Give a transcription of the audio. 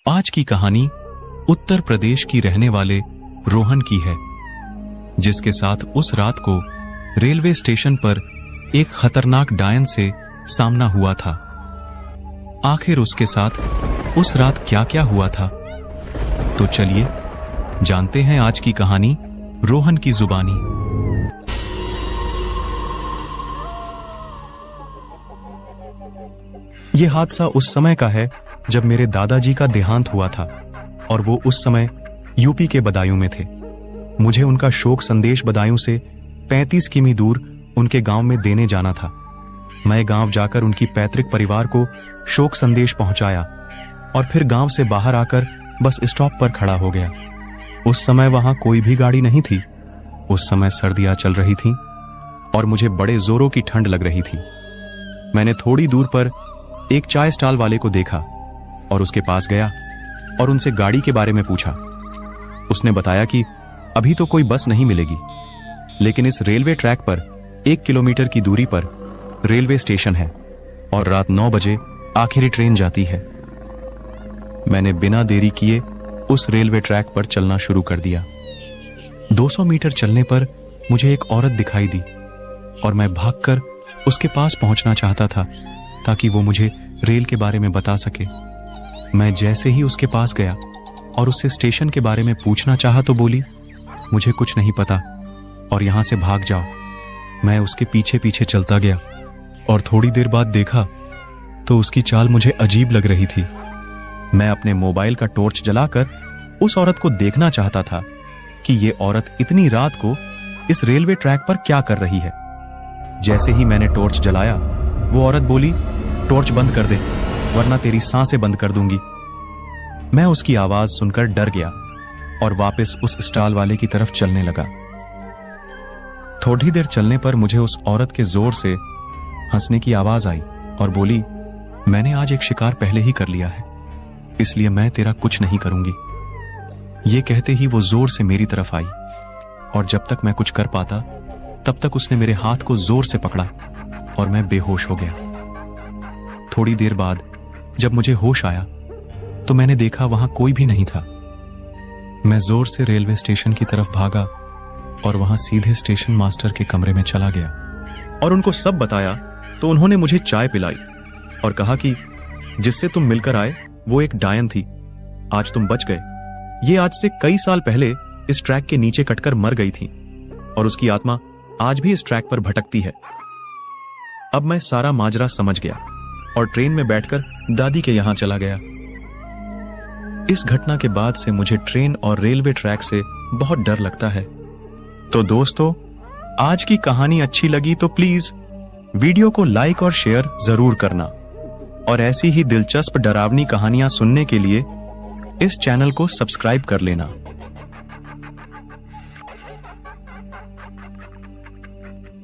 आज की कहानी उत्तर प्रदेश की रहने वाले रोहन की है, जिसके साथ उस रात को रेलवे स्टेशन पर एक खतरनाक डायन से सामना हुआ था। आखिर उसके साथ उस रात क्या क्या हुआ था, तो चलिए जानते हैं आज की कहानी रोहन की जुबानी। यह हादसा उस समय का है जब मेरे दादाजी का देहांत हुआ था और वो उस समय यूपी के बदायूं में थे। मुझे उनका शोक संदेश बदायूं से 35 किमी दूर उनके गांव में देने जाना था। मैं गांव जाकर उनकी पैतृक परिवार को शोक संदेश पहुंचाया और फिर गांव से बाहर आकर बस स्टॉप पर खड़ा हो गया। उस समय वहां कोई भी गाड़ी नहीं थी। उस समय सर्दियां चल रही थीं और मुझे बड़े जोरों की ठंड लग रही थी। मैंने थोड़ी दूर पर एक चाय स्टॉल वाले को देखा और उसके पास गया और उनसे गाड़ी के बारे में पूछा। उसने बताया कि अभी तो कोई बस नहीं मिलेगी, लेकिन इस रेलवे ट्रैक पर 1 किलोमीटर की दूरी पर रेलवे स्टेशन है और रात 9 बजे आखिरी ट्रेन जाती है। मैंने बिना देरी किए उस रेलवे ट्रैक पर चलना शुरू कर दिया। 200 मीटर चलने पर मुझे एक औरत दिखाई दी और मैं भागकर उसके पास पहुंचना चाहता था ताकि वो मुझे रेल के बारे में बता सके। मैं जैसे ही उसके पास गया और उससे स्टेशन के बारे में पूछना चाहा तो बोली, मुझे कुछ नहीं पता और यहां से भाग जाओ। मैं उसके पीछे पीछे चलता गया और थोड़ी देर बाद देखा तो उसकी चाल मुझे अजीब लग रही थी। मैं अपने मोबाइल का टॉर्च जलाकर उस औरत को देखना चाहता था कि ये औरत इतनी रात को इस रेलवे ट्रैक पर क्या कर रही है। जैसे ही मैंने टॉर्च जलाया, वो औरत बोली, टॉर्च बंद कर दे वरना तेरी सांसें बंद कर दूंगी। मैं उसकी आवाज सुनकर डर गया और वापस उस स्टॉल वाले की तरफ चलने लगा। थोड़ी देर चलने पर मुझे उस औरत के जोर से हंसने की आवाज आई और बोली, मैंने आज एक शिकार पहले ही कर लिया है, इसलिए मैं तेरा कुछ नहीं करूंगी। ये कहते ही वो जोर से मेरी तरफ आई और जब तक मैं कुछ कर पाता तब तक उसने मेरे हाथ को जोर से पकड़ा और मैं बेहोश हो गया। थोड़ी देर बाद जब मुझे होश आया तो मैंने देखा वहां कोई भी नहीं था। मैं जोर से रेलवे स्टेशन की तरफ भागा और वहां सीधे स्टेशन मास्टर के कमरे में चला गया और उनको सब बताया। तो उन्होंने मुझे चाय पिलाई और कहा कि जिससे तुम मिलकर आए वो एक डायन थी, आज तुम बच गए। ये आज से कई साल पहले इस ट्रैक के नीचे कटकर मर गई थी और उसकी आत्मा आज भी इस ट्रैक पर भटकती है। अब मैं सारा माजरा समझ गया और ट्रेन में बैठकर दादी के यहां चला गया। इस घटना के बाद से मुझे ट्रेन और रेलवे ट्रैक से बहुत डर लगता है। तो दोस्तों, आज की कहानी अच्छी लगी तो प्लीज वीडियो को लाइक और शेयर जरूर करना और ऐसी ही दिलचस्प डरावनी कहानियां सुनने के लिए इस चैनल को सब्सक्राइब कर लेना।